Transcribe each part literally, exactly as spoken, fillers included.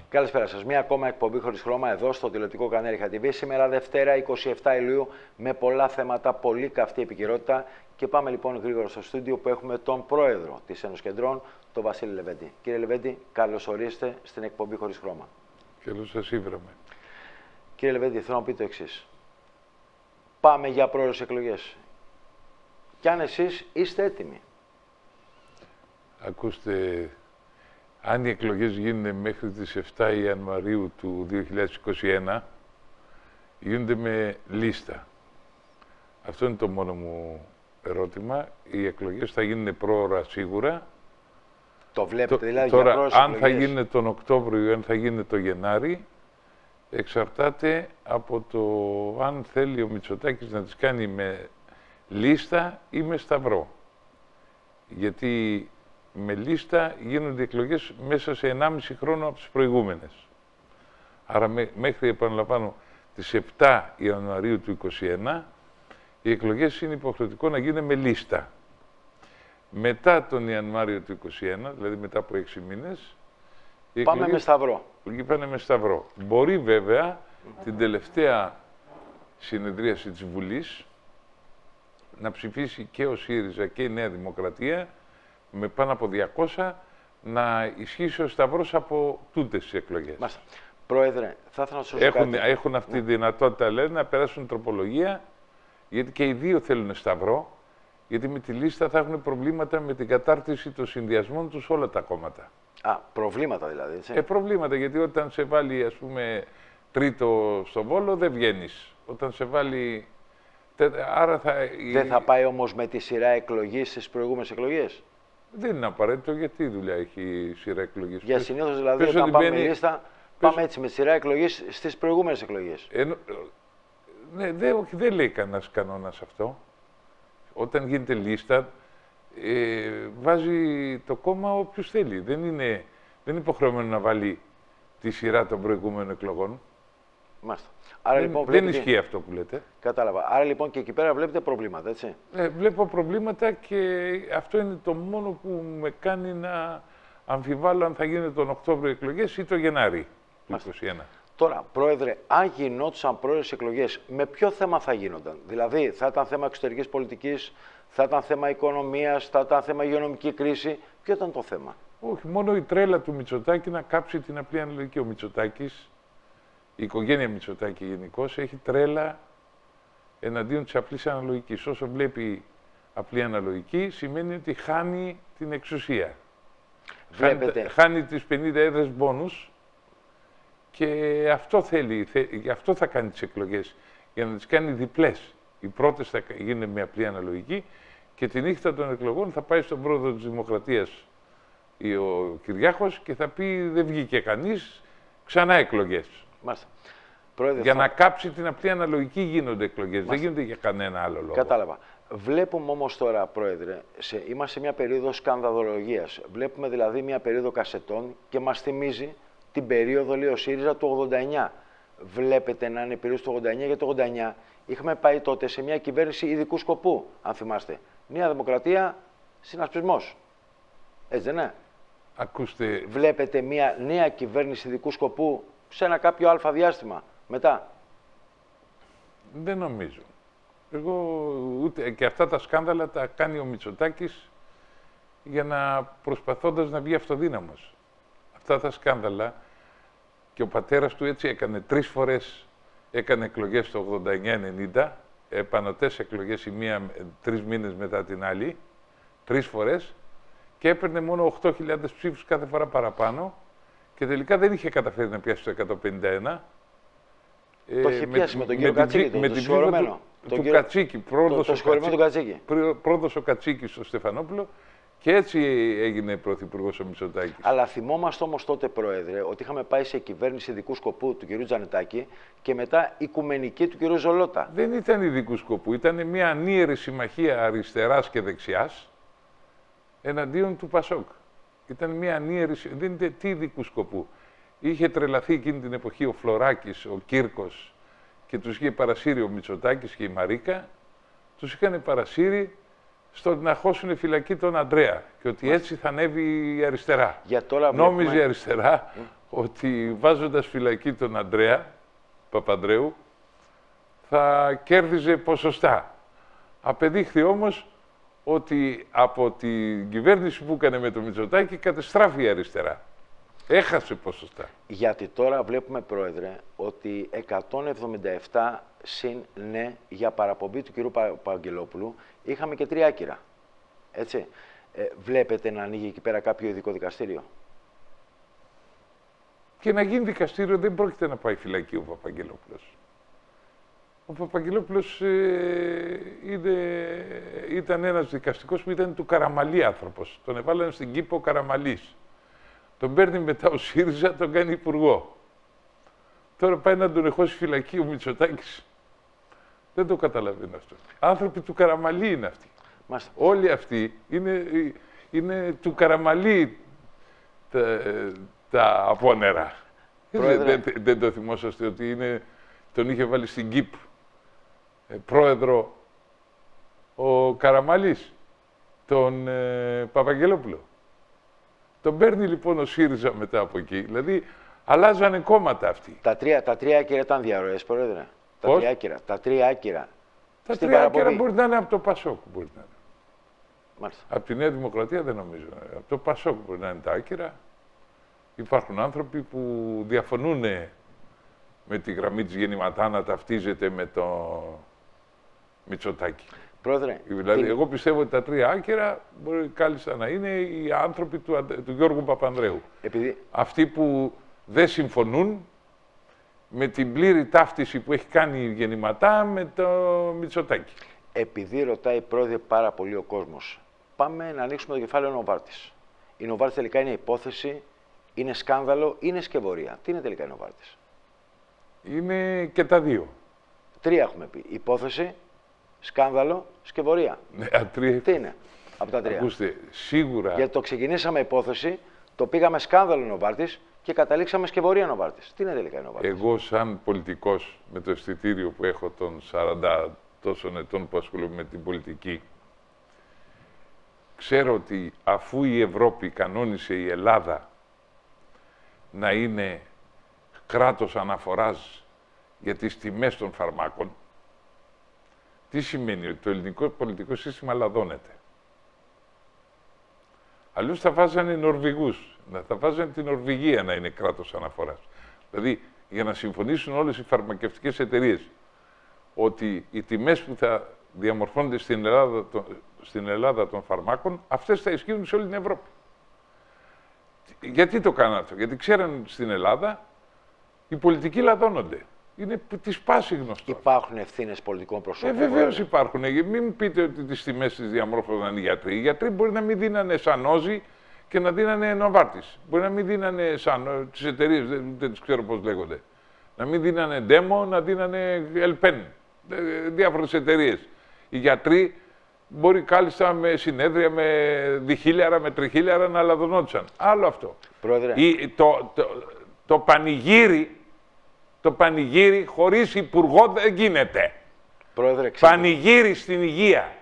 Καλησπέρα σας. Μία ακόμα εκπομπή χωρίς χρώμα εδώ στο τηλεοπτικό κανάλι Χα τι βι. Σήμερα Δευτέρα είκοσι επτά Ιουλίου με πολλά θέματα, πολύ καυτή επικαιρότητα. Και πάμε λοιπόν γρήγορα στο στούντιο που έχουμε τον πρόεδρο της Ένωσης Κεντρών, τον Βασίλη Λεβέντη. Κύριε Λεβέντη, καλώς ορίστε στην εκπομπή χωρίς χρώμα. Καλώς σας ήβραμε. Κύριε Λεβέντη, θέλω να πείτε το εξής. Πάμε για πρόεδρες εκλογές. Κι αν εσείς είστε έτοιμοι. Ακούστε, αν οι εκλογές γίνουν μέχρι τις επτά Ιανουαρίου του δύο χιλιάδες είκοσι ένα, γίνονται με λίστα. Αυτό είναι το μόνο μου ερώτημα. Οι εκλογές θα γίνουν πρόωρα σίγουρα. Το βλέπετε το, δηλαδή τώρα, για πρόορες αν εκλογές. θα γίνει τον Οκτώβριο ή αν θα γίνει το Γενάρη, εξαρτάται από το αν θέλει ο Μητσοτάκης να τις κάνει με λίστα ή με σταυρό. Γιατί με λίστα γίνονται εκλογές μέσα σε ενάμιση χρόνο από τις προηγούμενες. Άρα με, μέχρι, επαναλαμβάνω, τις επτά Ιανουαρίου του είκοσι ένα, οι εκλογές είναι υποχρεωτικό να γίνουν με λίστα. Μετά τον Ιανουάριο του είκοσι ένα, δηλαδή μετά από έξι μήνες, οι πάμε με σταυρό. Πάνε με σταυρό. Μπορεί βέβαια mm-hmm. την τελευταία συνεδρίαση της Βουλής να ψηφίσει και ο ΣΥΡΙΖΑ και η Νέα Δημοκρατία με πάνω από διακόσια να ισχύσει ο σταυρός από τούτες τις εκλογές. Μάλιστα. Πρόεδρε, θα ήθελα να σας έχουν, κάτι. έχουν αυτή τη δυνατότητα, λένε, να περάσουν τροπολογία, γιατί και οι δύο θέλουν σταυρό, γιατί με τη λίστα θα έχουν προβλήματα με την κατάρτιση των συνδυασμών τους όλα τα κόμματα. Α, προβλήματα δηλαδή, έτσι. Ε, προβλήματα, γιατί όταν σε βάλει, ας πούμε, τρίτο στο Βόλο, δεν βγαίνεις. Όταν σε βάλει... Άρα θα... Δεν θα πάει όμως με τη σειρά εκλογής στις προηγούμενες εκλογές. Δεν είναι απαραίτητο, γιατί η δουλειά έχει η σειρά εκλογής. Για συνήθως δηλαδή, πες όταν πάμε μπαίνει... με λίστα, πες... πάμε έτσι με τη σειρά εκλογής στις προηγούμενες εκλογές. Ε, ναι, δεν, όχι, δεν λέει κανένας κανόνας αυτό. Όταν γίνεται λίστα, ε, βάζει το κόμμα όποιος θέλει. Δεν είναι, δεν είναι υποχρεωμένο να βάλει τη σειρά των προηγούμενων εκλογών. Μάλιστα. Άρα, δεν λοιπόν, δεν βλέπετε... ισχύει αυτό που λέτε. Κατάλαβα. Άρα λοιπόν και εκεί πέρα βλέπετε προβλήματα, έτσι. Ε, βλέπω προβλήματα και αυτό είναι το μόνο που με κάνει να αμφιβάλλω αν θα γίνει τον Οκτώβριο εκλογές ή το Γενάρη του είκοσι ένα. Τώρα, Πρόεδρε, αν γινόντουσαν πρόεδρες εκλογές, με ποιο θέμα θα γίνονταν? Δηλαδή, θα ήταν θέμα εξωτερικής πολιτικής, θα ήταν θέμα οικονομίας, θα ήταν θέμα υγειονομική κρίση. Ποιο ήταν το θέμα? Όχι, μόνο η τρέλα του Μητσοτάκη να κάψει την απλή αναλογική. Ο Μητσοτάκης, η οικογένεια Μητσοτάκη γενικώς, έχει τρέλα εναντίον της απλής αναλογικής. Όσο βλέπει απλή αναλογική, σημαίνει ότι χάνει την εξουσία. Βλέπετε. Χάνει, χάνει τις πενήντα έδρες μπόνους και αυτό θέλει, γι' αυτό θα κάνει τις εκλογές, για να τις κάνει διπλές. Οι πρώτες θα γίνουν με απλή αναλογική και τη νύχτα των εκλογών θα πάει στον πρόεδρο της Δημοκρατίας ο Κυριάκος και θα πει δεν βγήκε κανείς, ξανά εκλογές. Μάλιστα. Πρόεδρε, για θα... να κάψει την απλή αναλογική γίνονται εκλογές, Μάλιστα. δεν γίνονται για κανένα άλλο λόγο. Κατάλαβα. Βλέπουμε όμως τώρα, Πρόεδρε, σε... είμαστε σε μια περίοδο σκανδαλολογίας. Βλέπουμε δηλαδή μια περίοδο κασετών και μας θυμίζει την περίοδο, λέει ο ΣΥΡΙΖΑ, του ογδόντα εννιά. Βλέπετε να είναι περίοδος του ογδόντα εννιά, γιατί το ογδόντα εννιά είχαμε πάει τότε σε μια κυβέρνηση ειδικού σκοπού, αν θυμάστε. Νέα Δημοκρατία, συνασπισμός. Έτσι δεν είναι? Ακούστε... Βλέπετε μια νέα κυβέρνηση ειδικού σκοπού σε ένα κάποιο αλφα διάστημα μετά? Δεν νομίζω. Εγώ ούτε και αυτά τα σκάνδαλα τα κάνει ο Μητσοτάκης για να προσπαθώντας να βγει αυτοδύναμος. Αυτά τα σκάνδαλα και ο πατέρας του έτσι έκανε τρεις φορές, έκανε εκλογές το ογδόντα εννιά ενενήντα, επανωτές εκλογές η μία τρεις μήνες μετά την άλλη, τρεις φορές και έπαιρνε μόνο οκτώ χιλιάδες ψήφους κάθε φορά παραπάνω και τελικά δεν είχε καταφέρει να πιάσει το εκατόν πενήντα ένα. Το είχε πιάσει με, με τον κύριο Κατσίκη, τον συγχωρεμένο. Του, του Κατσίκη, πρόοδος το, το ο, Κατσίκη. πρόοδος ο Κατσίκης στο Στεφανόπουλο και έτσι έγινε πρωθυπουργός ο Μητσοτάκης. Αλλά θυμόμαστε όμως τότε, Πρόεδρε, ότι είχαμε πάει σε κυβέρνηση ειδικού σκοπού του κ. Τζανετάκη και μετά οικουμενική του κ. Ζολότα. Δεν ήταν ειδικού σκοπού, ήταν μια ανίερη συμμαχία αριστεράς και δεξιάς εναντίον του Πασόκ. Ήταν μια ανίερη, δεν είναι τι ειδικού σκοπού. Είχε τρελαθεί εκείνη την εποχή ο Φλωράκης, ο Κύρκος και τους είχε παρασύρει ο Μητσοτάκης και η Μαρίκα. Τους είχαν παρασύρει στο να χώσουν φυλακή τον Αντρέα και ότι έτσι θα ανέβει η αριστερά. Για τώρα Νόμιζε βλέπουμε... η αριστερά mm. ότι βάζοντας φυλακή τον Ανδρέα Παπανδρέου θα κέρδιζε ποσοστά. Απεδείχθη όμως ότι από την κυβέρνηση που έκανε με το Μητσοτάκη κατεστράφει η αριστερά. Έχασε ποσοστά. Γιατί τώρα βλέπουμε, Πρόεδρε, ότι εκατόν εβδομήντα επτά συν ναι για παραπομπή του κυρίου Πα Παγγελόπουλου είχαμε και τρία άκυρα. Έτσι. Ε, βλέπετε να ανοίγει εκεί πέρα κάποιο ειδικό δικαστήριο. Και να γίνει δικαστήριο δεν πρόκειται να πάει φυλακή ο Παπαγγελόπουλος. Ο Παπαγγελόπουλος ε, ήταν ένας δικαστικός που ήταν του Καραμαλή άνθρωπος. Τον εβάλανε στην Κήπο ο Καραμαλής. Τον παίρνει μετά ο ΣΥΡΙΖΑ, τον κάνει υπουργό. Τώρα πάει να τον εχώσει φυλακή ο Μητσοτάκης. Δεν το καταλαβαίνω αυτό. Άνθρωποι του Καραμαλή είναι αυτοί. Μάλιστα. Όλοι αυτοί είναι, είναι του Καραμαλή τα, τα απόνερα. Δεν, δεν, δεν το θυμόσαστε ότι είναι, τον είχε βάλει στην ΚΙΠ ε, πρόεδρο ο Καραμαλής, τον ε, Παπαγγελόπουλο. Τον παίρνει λοιπόν ο ΣΥΡΙΖΑ μετά από εκεί. Δηλαδή, αλλάζανε κόμματα αυτοί. Τα τρία, τα τρία άκυρα ήταν διαρροές, Πρόεδρε. Τα Πώς? τρία άκυρα. Τα τρία άκυρα. Τα τρία άκυρα μπορεί να είναι από το ΠΑΣΟΚ. Μπορεί να είναι. Μάλιστα. Από τη Νέα Δημοκρατία δεν νομίζω. Από το ΠΑΣΟΚ μπορεί να είναι τα άκυρα. Υπάρχουν άνθρωποι που διαφωνούν με τη γραμμή της Γεννηματά να ταυτίζεται με το Μητσοτάκη. Πρόεδρε, δηλαδή, την... εγώ πιστεύω ότι τα τρία άκυρα μπορεί κάλλιστα να είναι οι άνθρωποι του, του Γιώργου Παπανδρέου. Επειδή... Αυτοί που δεν συμφωνούν με την πλήρη ταύτιση που έχει κάνει η Γεννηματά με το Μητσοτάκη. Επειδή ρωτάει, Πρόεδρε, πάρα πολύ ο κόσμος, πάμε να ανοίξουμε το κεφάλαιο Νοβάρτης. Η Νοβάρτης τελικά είναι υπόθεση, είναι σκάνδαλο, είναι σκευωρία. Τι είναι τελικά η Νοβάρτης? Είναι και τα δύο. Τρία έχουμε πει. Υπόθεση, σκάνδαλο, σκευωρία. Ναι, τρία... Τι είναι από τα τρία? Ακούστε, σίγουρα... Γιατί το ξεκινήσαμε υπόθεση, το πήγαμε σκάνδαλο Νοβάρτης και καταλήξαμε σκευωρία Νοβάρτης. Τι είναι τελικά η Νοβάρτης? Εγώ σαν πολιτικός, με το αισθητήριο που έχω των σαράντα τόσων ετών που ασχολούμαι με την πολιτική, ξέρω ότι αφού η Ευρώπη κανόνισε η Ελλάδα να είναι κράτος αναφοράς για τις τιμές των φαρμάκων, τι σημαίνει? Ότι το ελληνικό πολιτικό σύστημα λαδώνεται. Αλλιώς θα βάζανε Νορβηγούς, θα βάζανε την Νορβηγία να είναι κράτος αναφοράς. Δηλαδή, για να συμφωνήσουν όλες οι φαρμακευτικές εταιρείες ότι οι τιμές που θα διαμορφώνονται στην Ελλάδα, το, στην Ελλάδα των φαρμάκων, αυτές θα ισχύουν σε όλη την Ευρώπη. Γιατί το κάνουν αυτό? Γιατί ξέραν στην Ελλάδα οι πολιτικοί λαδώνονται. Είναι της πάση γνωστό. Υπάρχουν ευθύνες πολιτικών προσώπων? Ε, βεβαίως υπάρχουν. Μην πείτε ότι τις τιμές τις διαμόρφωναν οι γιατροί. Οι γιατροί μπορεί να μην δίνανε Σανόζι και να δίνανε Νοβάρτης. Μπορεί να μην δίνανε σαν τις εταιρείες, δεν, δεν τις ξέρω πώς λέγονται. Να μην δίνανε Ντέμο, να δίνανε Ελπέν. Διάφορες εταιρείες. Οι γιατροί μπορεί κάλλιστα με συνέδρια, με διχίλιαρα, με τριχίλιαρα να λαδωνόντουσαν. Άλλο αυτό. Πρόεδρε. Ή, το, το, το, το πανηγύρι, το πανηγύρι χωρίς υπουργό δεν γίνεται. Πρόεδρε, πανηγύρι στην υγεία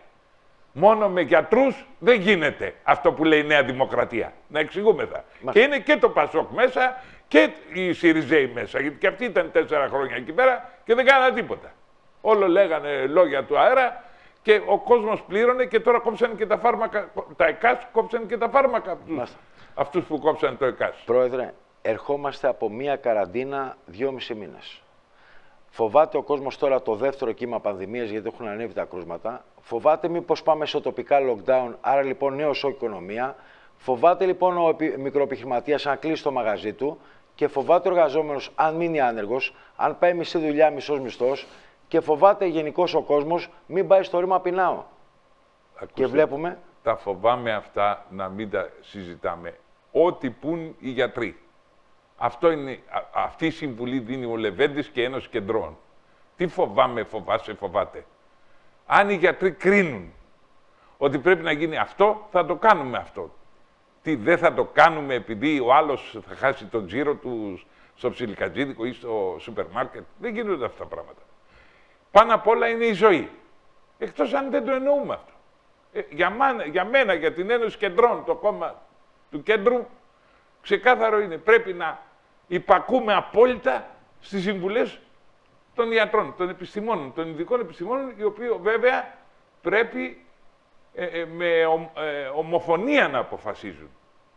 μόνο με γιατρούς δεν γίνεται. Αυτό που λέει η Νέα Δημοκρατία. Να εξηγούμεθα. Μα... Και είναι και το Πασόκ μέσα και οι Σιριζέοι μέσα. Γιατί και αυτοί ήταν τέσσερα χρόνια εκεί πέρα και δεν κάνανε τίποτα. Όλο λέγανε λόγια του αέρα και ο κόσμος πλήρωνε και τώρα κόψανε και τα φάρμακα. Τα ΕΚΑΣ κόψανε και τα φάρμακα αυτούς, αυτούς που κόψανε το ΕΚΑΣ. Πρόεδρε, ερχόμαστε από μία καραντίνα δυόμισι μήνες. Φοβάται ο κόσμος τώρα το δεύτερο κύμα πανδημίας, γιατί έχουν ανέβει τα κρούσματα. Φοβάται μήπως πάμε σε τοπικά lockdown, άρα λοιπόν νέο σοκ οικονομία. Φοβάται λοιπόν ο μικροεπιχειρηματίας αν κλείσει το μαγαζί του και φοβάται ο εργαζόμενος αν μείνει άνεργος, αν πάει μισή δουλειά, μισός μισθός. Και φοβάται γενικώς ο κόσμος μην πάει στο ρήμα πεινάω. Ακούστε, και βλέπουμε... Τα φοβάμαι αυτά να μην τα συζητάμε. Ό,τι πουν οι γιατροί. Αυτό είναι, α, αυτή η συμβουλή δίνει ο Λεβέντης και Ένωση Κεντρών. Τι φοβάμαι, φοβάσαι, φοβάται. Αν οι γιατροί κρίνουν ότι πρέπει να γίνει αυτό, θα το κάνουμε αυτό. Τι, δεν θα το κάνουμε επειδή ο άλλος θα χάσει τον τζίρο του στο ψιλικατζίδικο ή στο σούπερ μάρκετ. Δεν γίνονται αυτά τα πράγματα. Πάνω απ' όλα είναι η ζωή. Εκτός αν δεν το εννοούμε αυτό. Ε, για, μάνα, για μένα, για την Ένωση Κεντρών, το κόμμα του κέντρου, ξεκάθαρο είναι. Πρέπει να υπακούμε απόλυτα στις συμβουλές των ιατρών, των επιστημόνων, των ειδικών επιστημόνων, οι οποίοι βέβαια πρέπει ε, ε, με ο, ε, ομοφωνία να αποφασίζουν.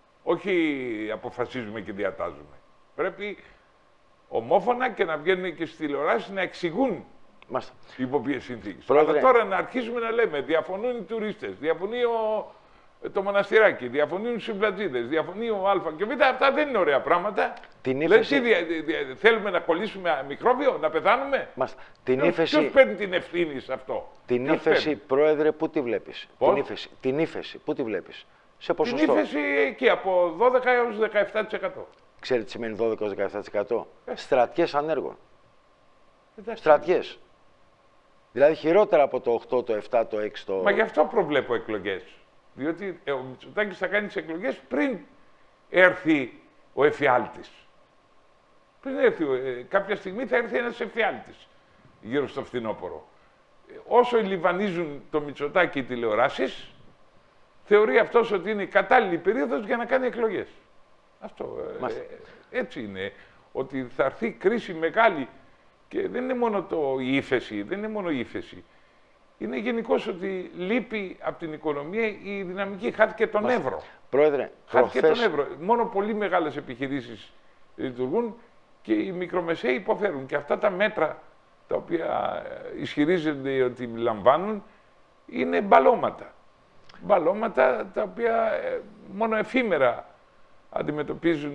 Όχι αποφασίζουμε και διατάζουμε. Πρέπει ομόφωνα και να βγαίνουν και στις τηλεοράσεις να εξηγούν Μάλιστα. υπό ποιες συνθήκες. Πρόεδρε... Αλλά τώρα να αρχίσουμε να λέμε, διαφωνούν οι τουρίστες, διαφωνεί ο, το μοναστηράκι, διαφωνούν οι συμπλατζίδες, διαφωνεί ο Α και Β, αυτά δεν είναι ωραία πράγματα. Την ύφεση... Λες, δια, δια, θέλουμε να κολλήσουμε μικρόβιο, να πεθάνουμε. Μάλιστα. Την ποιος, ύφεση... ποιος παίρνει την ευθύνη σε αυτό. Την ποιος ύφεση, παίρνει. Πρόεδρε, πού τη βλέπεις. Την ύφεση, την ύφεση, πού τη βλέπεις. Σε ποσοστό. Την ύφεση εκεί από δώδεκα έως δεκαεπτά τοις εκατό. Ξέρετε τι σημαίνει δώδεκα έως δεκαεπτά τοις εκατό. Ε. Στρατιές ανέργων. Εντάξει. Στρατιές. Δηλαδή χειρότερα από το οκτώ, το επτά, το έξι. Το... Μα γι' αυτό προβλέπω εκλογές. Διότι ο Μητσοτάκης θα κάνει τις εκλογές πριν έρθει ο εφιάλτης. Πριν έρθει, ε, κάποια στιγμή θα έρθει ένας εφιάλτης γύρω στο φθινόπωρο. Ε, όσο λιβανίζουν το Μητσοτάκη οι τηλεοράσεις, θεωρεί αυτός ότι είναι η κατάλληλη περίοδος για να κάνει εκλογές. Αυτό. Ε, έτσι είναι. Ότι θα έρθει κρίση μεγάλη και δεν είναι μόνο το η ύφεση, δεν είναι μόνο η ύφεση. Είναι γενικώς ότι λείπει από την οικονομία η δυναμική, χάθηκε τον Μάλιστα. ευρώ. Πρόεδρε, χάθηκε προχθές... τον ευρώ. Μόνο πολύ μεγάλες επιχειρήσεις λειτουργούν και οι μικρομεσαίοι υποφέρουν. Και αυτά τα μέτρα τα οποία ισχυρίζονται ότι λαμβάνουν είναι μπαλώματα. Μπαλώματα τα οποία μόνο εφήμερα αντιμετωπίζουν,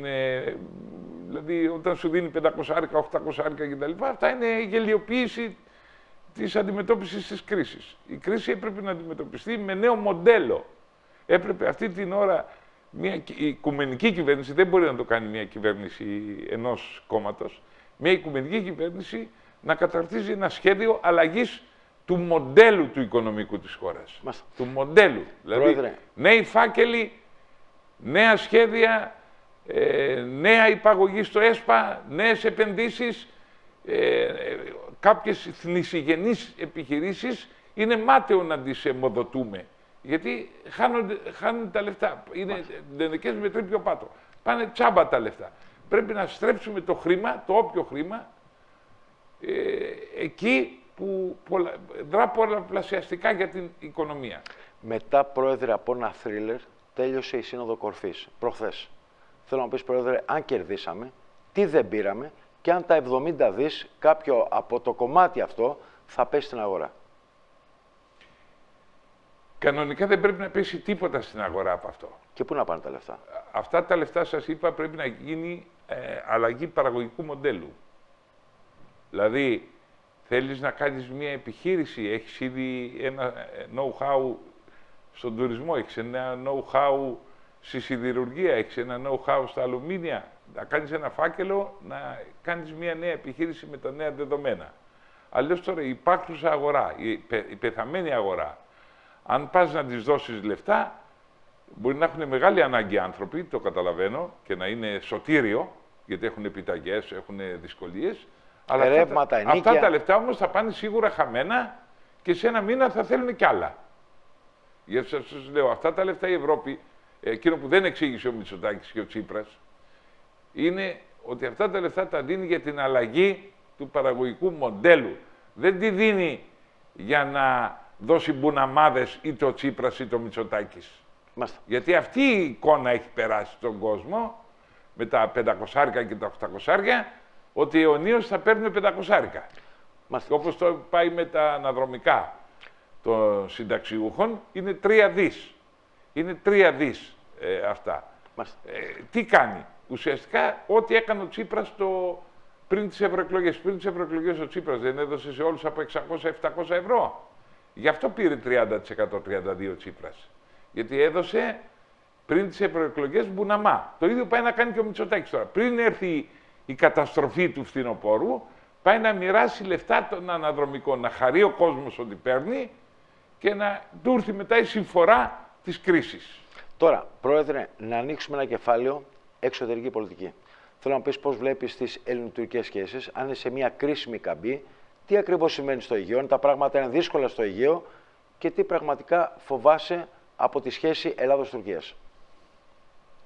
δηλαδή όταν σου δίνει πεντακόσια άρικα, οκτακόσια άρικα κτλ. Αυτά είναι η γελιοποίηση της αντιμετώπισης της κρίσης. Η κρίση έπρεπε να αντιμετωπιστεί με νέο μοντέλο. Έπρεπε αυτή την ώρα μια η οικουμενική κυβέρνηση, δεν μπορεί να το κάνει μια κυβέρνηση ενός κόμματος, μια οικουμενική κυβέρνηση να καταρτίζει ένα σχέδιο αλλαγής του μοντέλου του οικονομικού της χώρας. Μάλιστα. Του μοντέλου. Δηλαδή, Πρόεδρε. Νέοι φάκελοι, νέα σχέδια, ε, νέα υπαγωγή στο ΕΣΠΑ, νέες επενδύσεις, ε, κάποιες θνησιγενείς επιχειρήσεις είναι μάταιο να τις αιμοδοτούμε. Γιατί χάνονται, χάνονται τα λεφτά. Είναι δενεκές με τρίπιο πάτο. Πάνε τσάμπα τα λεφτά. Πρέπει να στρέψουμε το χρήμα, το όποιο χρήμα, ε, εκεί που πολλα, δρά πολλαπλασιαστικά για την οικονομία. Μετά, Πρόεδρε, από ένα θρίλερ, τέλειωσε η Σύνοδο Κορφής, προχθές. Θέλω να πεις, Πρόεδρε, αν κερδίσαμε, τι δεν πήραμε και αν τα εβδομήντα δις κάποιο από το κομμάτι αυτό θα πέσει στην αγορά. Κανονικά δεν πρέπει να πέσει τίποτα στην αγορά από αυτό. Και πού να πάνε τα λεφτά. Αυτά τα λεφτά, σας είπα, πρέπει να γίνει ε, αλλαγή παραγωγικού μοντέλου. Δηλαδή, θέλεις να κάνεις μια επιχείρηση, έχεις ήδη ένα know-how στον τουρισμό, έχεις ένα know-how στη σιδηρουργία, έχεις ένα know-how στα αλουμίνια, να κάνεις ένα φάκελο, να κάνεις μια νέα επιχείρηση με τα νέα δεδομένα. Αλλιώς τώρα η υπάρχουσα αγορά, η, πε, η πεθαμένη αγορά, αν πας να της δώσεις λεφτά, μπορεί να έχουν μεγάλη ανάγκη άνθρωποι, το καταλαβαίνω, και να είναι σωτήριο, γιατί έχουν επιταγές, έχουν δυσκολίες. Αλλά αυτά, τα, αυτά τα λεφτά όμως θα πάνε σίγουρα χαμένα και σε ένα μήνα θα θέλουν κι άλλα. Γιατί σας λέω, αυτά τα λεφτά η Ευρώπη, εκείνο που δεν εξήγησε ο Μητσοτάκης και ο Τσίπρας, είναι ότι αυτά τα λεφτά τα δίνει για την αλλαγή του παραγωγικού μοντέλου. Δεν τη δίνει για να δώσει μπουναμάδες είτε ο Τσίπρας είτε ο Μητσοτάκης. Μάλιστα. Γιατί αυτή η εικόνα έχει περάσει στον κόσμο με τα πεντακόσια και τα οκτακόσια, ότι αιωνίως θα παίρνουν πεντακόσια. Όπως το πάει με τα αναδρομικά των συνταξιούχων, είναι τρία δις. Είναι τρία δις ε, αυτά. Ε, τι κάνει. Ουσιαστικά, ό,τι έκανε ο Τσίπρας το... πριν τις ευρωεκλογές. Πριν τις ευρωεκλογές ο Τσίπρας δεν έδωσε σε όλους από εξακόσια με επτακόσια ευρώ. Γι' αυτό πήρε τριάντα τοις εκατό, τριάντα δύο τοις εκατό Τσίπρας. Γιατί έδωσε πριν τις ευρωεκλογές μπουναμά. Το ίδιο πάει να κάνει και ο Μητσοτάκης τώρα. Πριν έρθει η καταστροφή του φθινοπόρου, πάει να μοιράσει λεφτά των αναδρομικών, να χαρεί ο κόσμος ότι παίρνει και να του έρθει μετά η συμφορά της κρίσης. Τώρα, Πρόεδρε, να ανοίξουμε ένα κεφάλαιο εξωτερική πολιτική. Θέλω να πεις πώς βλέπεις τις ελληνοτουρκικές σχέσεις, αν είναι σε μια κρίσιμη καμπή, τι ακριβώς σημαίνει στο Αιγαίο, αν τα πράγματα είναι δύσκολα στο Αιγαίο και τι πραγματικά φοβάσαι από τη σχέση Ελλάδος-Τουρκίας.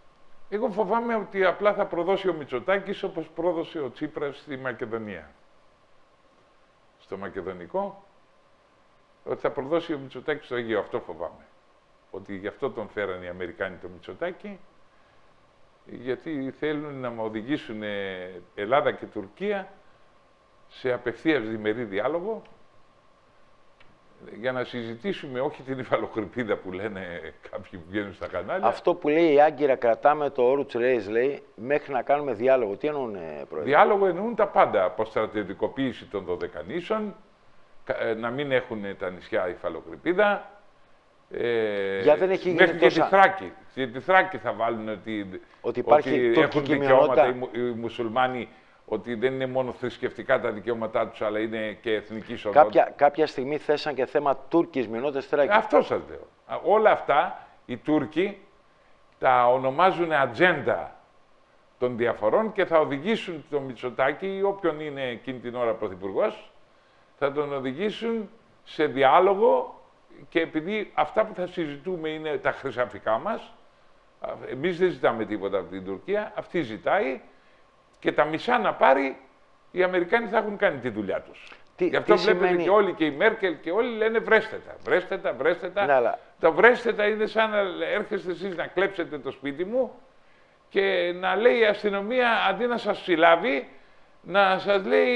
Εγώ φοβάμαι ότι απλά θα προδώσει ο Μητσοτάκης όπως πρόδωσε ο Τσίπρας στη Μακεδονία. Στο μακεδονικό, ότι θα προδώσει ο Μητσοτάκης στο Αιγαίο. Αυτό φοβάμαι. Ότι γι' αυτό τον φέρανε οι Αμερικάνοι το Μητσοτάκη, γιατί θέλουν να οδηγήσουν Ελλάδα και Τουρκία σε απευθείας διμερή διάλογο για να συζητήσουμε όχι την υφαλοκρηπίδα που λένε κάποιοι που βγαίνουν στα κανάλια. Αυτό που λέει η Άγκυρα, κρατάμε το Όρουτς Ρέις, λέει, μέχρι να κάνουμε διάλογο. Τι εννοούν, Πρόεδρε? Διάλογο εννοούν τα πάντα. Αποστρατιωτικοποίηση των Δωδεκανήσων, να μην έχουν τα νησιά υφαλοκρηπίδα. Ε, Για δεν έχει μέχρι γίνει και τόσα... τη Θράκη. Και τη Θράκη θα βάλουν ότι, ότι, υπάρχει ότι έχουν δικαιώματα οι, μειονότητα... οι μουσουλμάνοι, ότι δεν είναι μόνο θρησκευτικά τα δικαιώματά τους, αλλά είναι και εθνική ισότητα. Κάποια, κάποια στιγμή θέσαν και θέμα Τούρκης μειονότητας Θράκη. Αυτό σας λέω. Όλα αυτά οι Τούρκοι τα ονομάζουν ατζέντα των διαφορών και θα οδηγήσουν τον Μητσοτάκη ή όποιον είναι εκείνη την ώρα πρωθυπουργός, θα τον οδηγήσουν σε διάλογο. Και επειδή αυτά που θα συζητούμε είναι τα χρυσαφικά μας, εμείς δεν ζητάμε τίποτα από την Τουρκία, αυτή ζητάει και τα μισά να πάρει, οι Αμερικάνοι θα έχουν κάνει τη δουλειά τους. Τι, Γι' αυτό τι βλέπετε σημαίνει... και όλοι, και η Μέρκελ και όλοι λένε βρέστε τα, βρέστε τα, βρέστε τα. Ναι, αλλά... Τα βρέστε τα είναι σαν να έρχεστε εσείς να κλέψετε το σπίτι μου και να λέει η αστυνομία αντί να σας συλλάβει, να σας λέει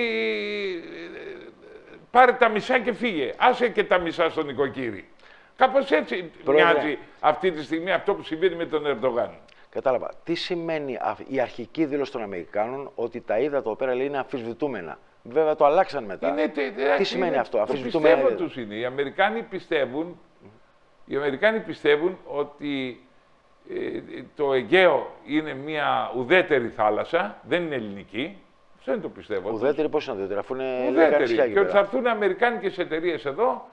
πάρε τα μισά και φύγε. Άσε και τα μισά στον νοικοκύρη. Κάπως έτσι Πρόεδρε, μοιάζει αυτή τη στιγμή αυτό που συμβαίνει με τον Ερντογάν. Κατάλαβα. Τι σημαίνει η αρχική δήλωση των Αμερικάνων ότι τα ύδατα εδώ πέρα είναι αμφισβητούμενα? Βέβαια το αλλάξαν μετά. Είναι, τε, τε, τι σημαίνει είναι, αυτό, αμφισβητούμενα? Το πιστεύω τους είναι. Οι Αμερικάνοι πιστεύουν, οι Αμερικάνοι πιστεύουν ότι ε, το Αιγαίο είναι μια ουδέτερη θάλασσα, δεν είναι ελληνική. Δεν το πιστεύω. Ουδέτερη πώς είναι ουδέτερη, αφού είναι ουδέτερη. Και ότι θα έρθουν αμερικάνικες εταιρείες εδώ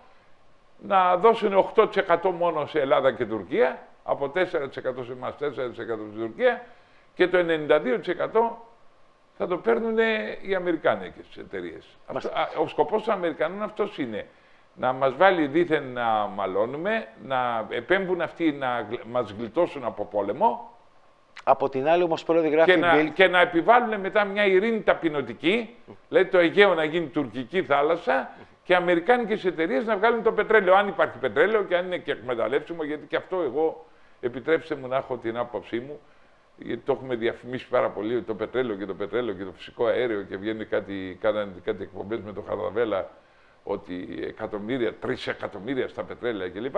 να δώσουν οκτώ τοις εκατό μόνο σε Ελλάδα και Τουρκία, από τέσσερα τοις εκατό σε εμάς, τέσσερα τοις εκατό στην Τουρκία και το ενενήντα δύο τοις εκατό θα το παίρνουν οι αμερικάνικες εταιρείες. Ο σκοπός των Αμερικανών αυτός είναι. Να μας βάλει δήθεν να μαλώνουμε, να επέμβουν αυτοί να μας γλιτώσουν από πόλεμο. Από την άλλη όμως Πρόεδρε γράφει και, να, και να επιβάλλουν μετά μια ειρήνη ταπεινωτική, δηλαδή το Αιγαίο να γίνει τουρκική θάλασσα και αμερικάνικες εταιρείες να βγάλουν το πετρέλαιο, αν υπάρχει πετρέλαιο και αν είναι και εκμεταλλεύσιμο, γιατί και αυτό εγώ, επιτρέψτε μου να έχω την άποψή μου, γιατί το έχουμε διαφημίσει πάρα πολύ, το πετρέλαιο και το πετρέλαιο και το φυσικό αέριο και βγαίνει κάτι, κάνανε κάτι εκπομπές με το Χαρδαβέλα, ότι εκατομμύρια, τρεις εκατομμύρια στα πετρέλαια κλπ.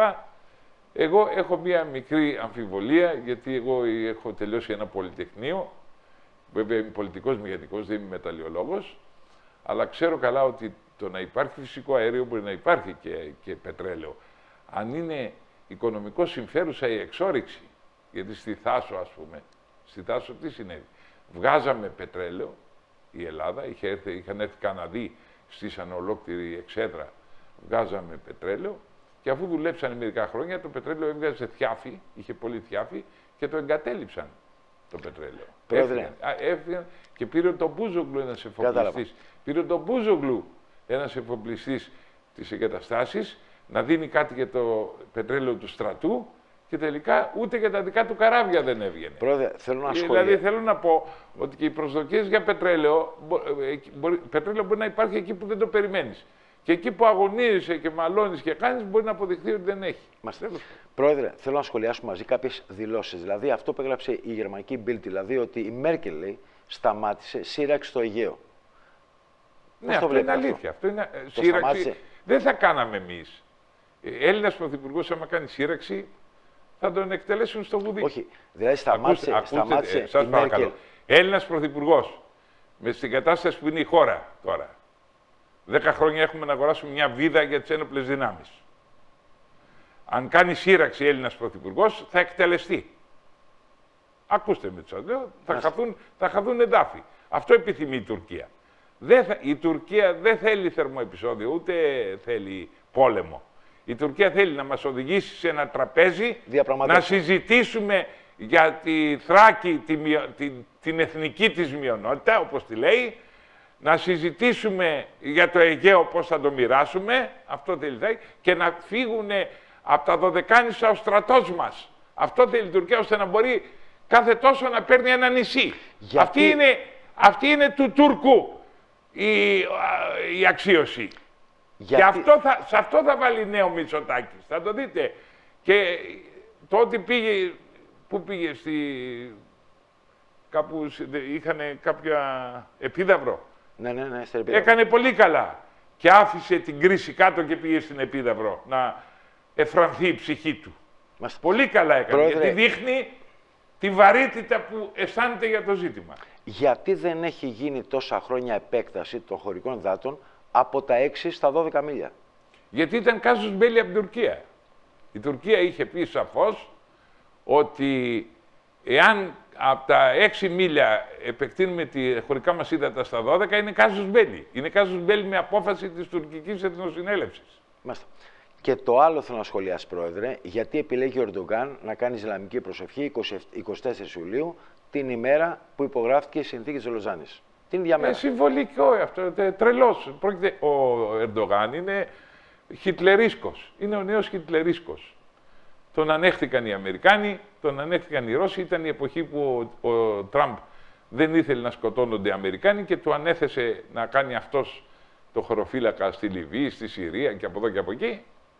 Εγώ έχω μία μικρή αμφιβολία, γιατί εγώ έχω τελειώσει ένα πολυτεχνείο. Βέβαια είμαι πολιτικός μηχανικός, δεν είμαι μεταλλιολόγος. Αλλά ξέρω καλά ότι το να υπάρχει φυσικό αέριο μπορεί να υπάρχει και, και πετρέλαιο. Αν είναι οικονομικό συμφέρουσα η εξόρυξη, γιατί στη Θάσο, ας πούμε, στη Θάσο τι συνέβη? Βγάζαμε πετρέλαιο, η Ελλάδα, είχε έρθει, είχαν έρθει Καναδοί, στήσαν ολόκληρη εξέδρα, βγάζαμε πετρέλαιο. Και αφού δουλέψαν μερικά χρόνια, το πετρέλαιο έβγαζε θιάφη, είχε πολύ θιάφη και το εγκατέλειψαν το πετρέλαιο. Πρόεδρε. Έφυγαν και πήρε τον Μπούζογλου ένας εφοπλιστής. Πήρε τον Μπούζογλου ένας εφοπλιστής της εγκαταστάσης να δίνει κάτι για το πετρέλαιο του στρατού και τελικά ούτε για τα δικά του καράβια δεν έβγαινε. Πρόεδρε, θέλω να σχολιάσω. Δηλαδή θέλω να πω ότι και οι προσδοκίες για πετρέλαιο, μπορεί, πετρέλαιο μπορεί να υπάρχει εκεί που δεν το περιμένεις. Και εκεί που αγωνίζεσαι και μαλώνεις και κάνεις, μπορεί να αποδειχθεί ότι δεν έχει. Μας Πρόεδρε, θέλω να σχολιάσουμε μαζί κάποιες δηλώσεις. Δηλαδή, αυτό που έγραψε η γερμανική Bild, δηλαδή ότι η Μέρκελ λέει, σταμάτησε σύραξη στο Αιγαίο. Ναι, αυτό είναι αλήθεια. Αυτό είναι σύραξη. Δεν θα κάναμε εμείς. Έλληνας πρωθυπουργός, άμα κάνει σύραξη, θα τον εκτελέσουν στο βουδί. Όχι. Δηλαδή, σταμάτησε, ακούστε, σταμάτησε ακούστε, ε, η Μέρκελ. Έλληνας πρωθυπουργός, με στην κατάσταση που είναι η χώρα τώρα. Δέκα χρόνια έχουμε να αγοράσουμε μια βίδα για τις ένοπλες δυνάμεις. Αν κάνει σύραξη Έλληνας πρωθυπουργός, θα εκτελεστεί. Ακούστε με σας λέω, θα χαθούν, θα χαθούν εδάφη. Αυτό επιθυμεί η Τουρκία. Δεν θα, η Τουρκία δεν θέλει θερμό επεισόδιο, ούτε θέλει πόλεμο. Η Τουρκία θέλει να μας οδηγήσει σε ένα τραπέζι, να συζητήσουμε για τη Θράκη, τη, τη, την εθνική της μειονότητα, όπως τη λέει, να συζητήσουμε για το Αιγαίο πώς θα το μοιράσουμε, αυτό θέλει, και να φύγουν από τα Δωδεκάνησα ο στρατός μας. Αυτό θέλει η Τουρκία, ώστε να μπορεί κάθε τόσο να παίρνει ένα νησί. Γιατί... Αυτή, είναι, αυτή είναι του Τούρκου η, η αξίωση. Γιατί... Και αυτό θα, σε αυτό θα βάλει νέο Μητσοτάκης. Θα το δείτε. Και τότε πήγε, πού πήγε, στη, κάπου είχαν κάποια Επίδαυρο. Ναι, ναι, ναι, στην Επίδαυρο. Έκανε πολύ καλά. Και άφησε την κρίση κάτω και πήγε στην Επίδαυρο να εφρανθεί η ψυχή του. Μας... Πολύ καλά έκανε. Πρόεδρε... Γιατί δείχνει τη βαρύτητα που αισθάνεται για το ζήτημα. Γιατί δεν έχει γίνει τόσα χρόνια επέκταση των χωρικών υδάτων από τα έξι στα δώδεκα μίλια? Γιατί ήταν κάζους μπέλη από την Τουρκία. Η Τουρκία είχε πει σαφώς ότι εάν από τα έξι μίλια επεκτείνουμε τη χωρικά μας ύδατα στα δώδεκα, είναι κάζους μπέλη. Είναι κάζους μπέλη με απόφαση της τουρκικής εθνοσυνέλευσης. Μάλιστα. Και το άλλο θέλω να σχολιάσει, Πρόεδρε, γιατί επιλέγει ο Ερντογκάν να κάνει Ισλαμική προσευχή είκοσι τέσσερις Ιουλίου, την ημέρα που υπογράφηκε η συνθήκη της Λοζάνης. Την ίδια μέρα. Ε, συμβολικό αυτό, τρελός. Πρόκειται, ο Ερντογάν είναι χιτλερίσκος. Είναι ο νέος χιτλερίσκος. Τον ανέχθηκαν οι Αμερικάνοι, τον ανέχθηκαν οι Ρώσοι. Ήταν η εποχή που ο, ο Τραμπ δεν ήθελε να σκοτώνονται οι Αμερικάνοι και του ανέθεσε να κάνει αυτός το χωροφύλακα στη Λιβύη, στη Συρία και από εδώ και από εκεί.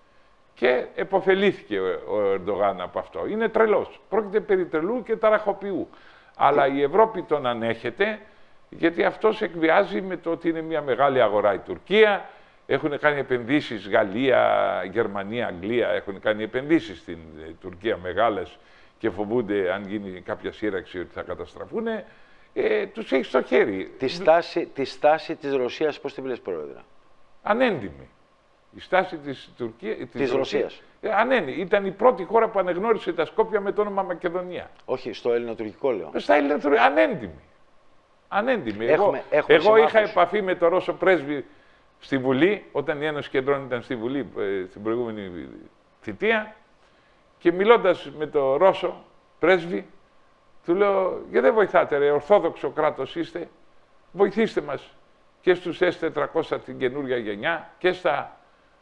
Και επωφελήθηκε ο Ερντογάν από αυτό. Είναι τρελός. Πρόκειται περί τρελού και ταραχοποιού. Αλλά η Ευρώπη τον ανέχεται, γιατί αυτός εκβιάζει με το ότι είναι μια μεγάλη αγορά η Τουρκία. Έχουν κάνει επενδύσεις Γαλλία, Γερμανία, Αγγλία. Έχουν κάνει επενδύσεις στην Τουρκία μεγάλες και φοβούνται αν γίνει κάποια σύραξη ότι θα καταστραφούν. Ε, τους έχει στο χέρι. Τη στάση, τη στάση της Ρωσίας πώς την βλέπεις, Πρόεδρε? Ανέντιμη. Η στάση της Τουρκίας, της, της Ρωσίας. Ε, ανέντιμη. Ήταν η πρώτη χώρα που ανεγνώρισε τα Σκόπια με το όνομα Μακεδονία. Όχι, στο ελληνοτουρκικό λέω. Στα ελληνοτουρκικά. Ανέντιμη. Ανέντιμη. Έχουμε, εγώ έχουμε εγώ είχα επαφή με τον Ρώσο πρέσβη στη Βουλή, όταν η Ένωση Κεντρών ήταν στη Βουλή ε, στην προηγούμενη θητεία, και μιλώντας με τον Ρώσο πρέσβη, του λέω: γιατί δεν βοηθάτε, ρε, ορθόδοξο κράτος είστε, βοηθήστε μας και στους ες τετρακόσια την καινούργια γενιά και, στα,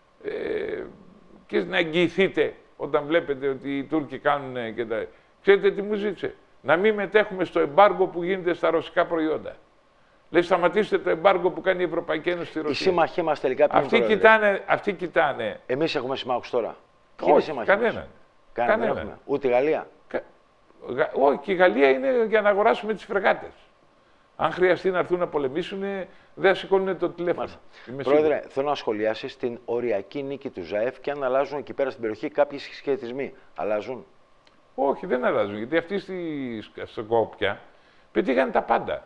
ε, και να εγγυηθείτε όταν βλέπετε ότι οι Τούρκοι κάνουν και τα... Ξέρετε τι μου ζήτησε? Να μην μετέχουμε στο εμπάργο που γίνεται στα ρωσικά προϊόντα. Λέει, σταματήστε το εμπάργο που κάνει η Ευρωπαϊκή Ένωση στη Ρωσία. Οι σύμμαχοί μας τελικά ποιοι αυτοί κοιτάνε, αυτοί κοιτάνε. Εμείς έχουμε συμμάχους τώρα? Όχι, κανέναν. Κανέναν. Ούτε η Γαλλία. Κα... Όχι, και η Γαλλία είναι για να αγοράσουμε τις φρεγάτες. Αν χρειαστεί να έρθουν να πολεμήσουν, δεν σηκώνουν το τηλέφωνο. Πρόεδρε, θέλω να σχολιάσεις την οριακή νίκη του Ζαεφ και αν αλλάζουν εκεί πέρα στην περιοχή κάποιοι συσχετισμοί. Αλλάζουν? Όχι, δεν αλλάζουν. Γιατί αυτοί στη Σκόπια πετύχαν τα πάντα.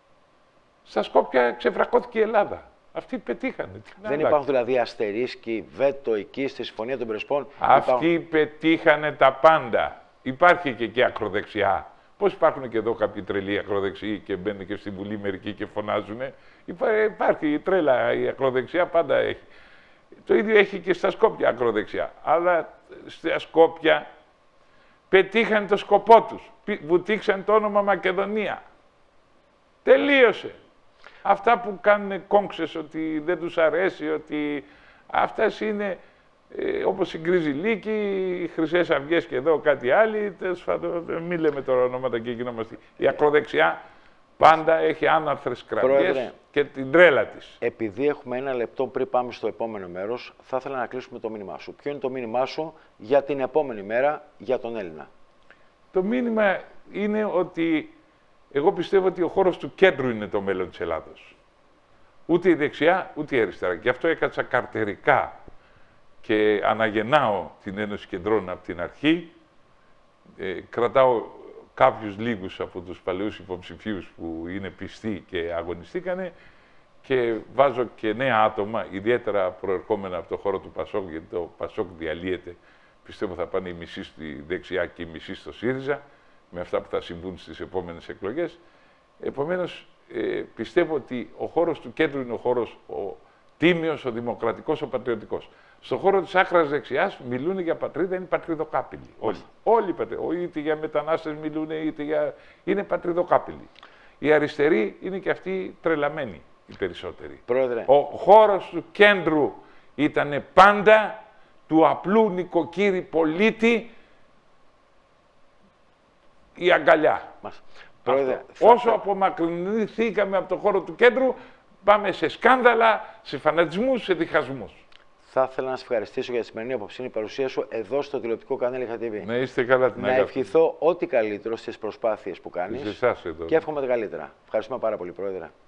Στα Σκόπια ξεβρακώθηκε η Ελλάδα. Αυτοί πετύχανε. Δεν αλλάξει. Υπάρχουν δηλαδή αστερίσκοι, βέτο εκεί στη Συμφωνία των Πρεσπών? Αυτοί υπάρχουν... πετύχανε τα πάντα. Υπάρχει και εκεί ακροδεξιά. Πώς υπάρχουν και εδώ κάποιοι τρελοί ακροδεξιοί και μπαίνουν και στη Βουλή μερικοί και φωνάζουν. Υπάρχει η τρέλα, η ακροδεξιά πάντα έχει. Το ίδιο έχει και στα Σκόπια ακροδεξιά. Αλλά στα Σκόπια πετύχαν το σκοπό τους. Βουτήξαν το όνομα Μακεδονία. Τελείωσε. Αυτά που κάνουν κόμξες ότι δεν τους αρέσει, ότι αυτές είναι ε, όπως η Γκρίζη Λύκη, οι Χρυσές Αυγές και εδώ κάτι άλλοι. Μην λέμε τώρα ονόματα και γινόμαστε. Η ακροδεξιά πάντα έχει άναρθρες κραυγές και την τρέλα της. Επειδή έχουμε ένα λεπτό πριν πάμε στο επόμενο μέρος, θα ήθελα να κλείσουμε το μήνυμά σου. Ποιο είναι το μήνυμά σου για την επόμενη μέρα για τον Έλληνα? Το μήνυμα είναι ότι εγώ πιστεύω ότι ο χώρος του κέντρου είναι το μέλλον της Ελλάδος. Ούτε η δεξιά, ούτε η αριστερά. Γι' αυτό έκατσα καρτερικά και αναγεννάω την Ένωση Κεντρών από την αρχή. Ε, κρατάω κάποιους λίγους από τους παλαιούς υποψηφίους που είναι πιστοί και αγωνιστήκανε και βάζω και νέα άτομα, ιδιαίτερα προερχόμενα από το χώρο του Πασόκ, γιατί το Πασόκ διαλύεται. Πιστεύω θα πάνε οι μισοί στη δεξιά και οι μισοί στο ΣΥΡΙΖΑ, με αυτά που θα συμβούν στις επόμενες εκλογές. Επομένως, ε, πιστεύω ότι ο χώρος του κέντρου είναι ο χώρος ο τίμιος, ο δημοκρατικός, ο πατριωτικός. Στον χώρο της άκρας δεξιάς μιλούν για πατρίδα, είναι πατριδοκάπηλοι. Όλοι. Όλοι είτε για μετανάστες μιλούν, είτε για... είναι πατριδοκάπηλοι. Οι αριστεροί είναι και αυτοί τρελαμένοι, οι περισσότεροι. Πρόεδρε. Ο χώρος του κέντρου ήταν πάντα του απλού νοικοκύρη πολίτη, η αγκαλιά. Μας. Πρόεδρε, Όσο απομακρυνθήκαμε από το χώρο του κέντρου, πάμε σε σκάνδαλα, σε φανατισμούς, σε διχασμούς. Θα ήθελα να σας ευχαριστήσω για τη σημερινή απόψινή παρουσία σου εδώ στο τηλεοπτικό κανάλι Χα τι βι. Να είστε καλά την Να αγάπη. ευχηθώ ό,τι καλύτερο στις προσπάθειες που κάνεις Σε εσάς εδώ. και εύχομαι τα καλύτερα. Ευχαριστούμε πάρα πολύ, Πρόεδρε.